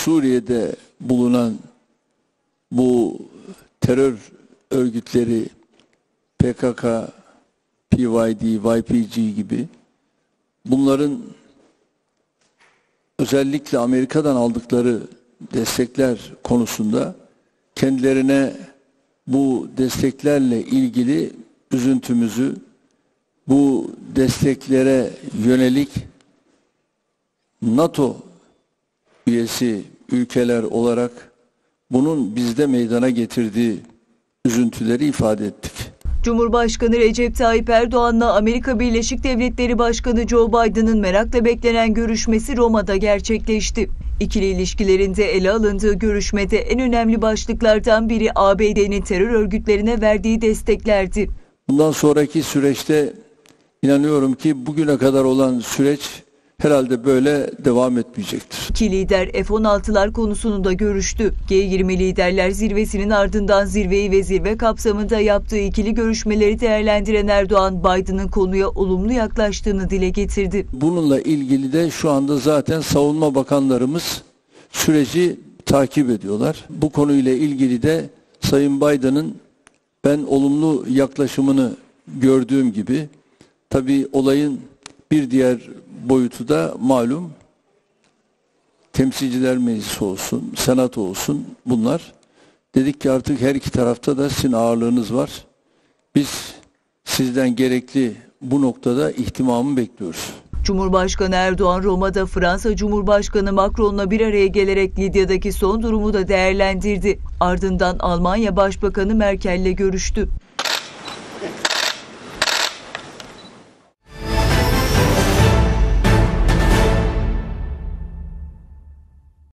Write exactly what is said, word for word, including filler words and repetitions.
Suriye'de bulunan bu terör örgütleri P K K, P Y D, Y P G gibi bunların özellikle Amerika'dan aldıkları destekler konusunda kendilerine bu desteklerle ilgili üzüntümüzü, bu desteklere yönelik NATO üyesi ülkeler olarak bunun bizde meydana getirdiği üzüntüleri ifade ettik. Cumhurbaşkanı Recep Tayyip Erdoğan'la Amerika Birleşik Devletleri Başkanı Joe Biden'ın merakla beklenen görüşmesi Roma'da gerçekleşti. İkili ilişkilerinde ele alındığı görüşmede en önemli başlıklardan biri A B D'nin terör örgütlerine verdiği desteklerdi. Bundan sonraki süreçte inanıyorum ki bugüne kadar olan süreç herhalde böyle devam etmeyecektir. İki lider F on altılar konusunu da görüştü. G yirmi Liderler Zirvesi'nin ardından zirveyi ve zirve kapsamında yaptığı ikili görüşmeleri değerlendiren Erdoğan, Biden'ın konuya olumlu yaklaştığını dile getirdi. Bununla ilgili de şu anda zaten savunma bakanlarımız süreci takip ediyorlar. Bu konuyla ilgili de Sayın Biden'ın ben olumlu yaklaşımını gördüğüm gibi, tabii olayın bir diğer boyutu da malum, Temsilciler Meclisi olsun, Senato olsun, bunlar. Dedik ki artık her iki tarafta da sizin ağırlığınız var. Biz sizden gerekli bu noktada ihtimamı bekliyoruz. Cumhurbaşkanı Erdoğan Roma'da Fransa Cumhurbaşkanı Macron'la bir araya gelerek Lidya'daki son durumu da değerlendirdi. Ardından Almanya Başbakanı Merkel'le görüştü.